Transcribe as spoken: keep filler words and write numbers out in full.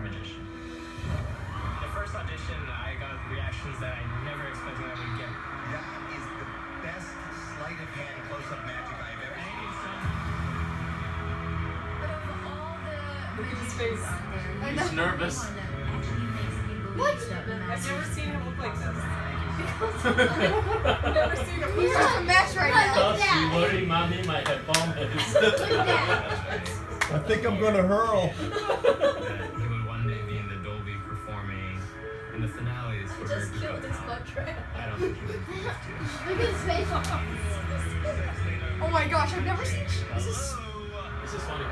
magician. The first audition, I got reactions that I never expected I would get. That is the best sleight of hand close-up magic I've ever seen. Look at his face. He's nervous. What? I've never seen him look like this. I've never seen him. He's just a mess right now. Thus, you worry, mommy, my headphone is. I think I'm gonna hurl. He would one day be in the Dolby performing in the finales for Just American killed Got his Talent. portrait. I don't think he would have to. Look at his face. Oh my gosh, I've never seen. This is. This is funny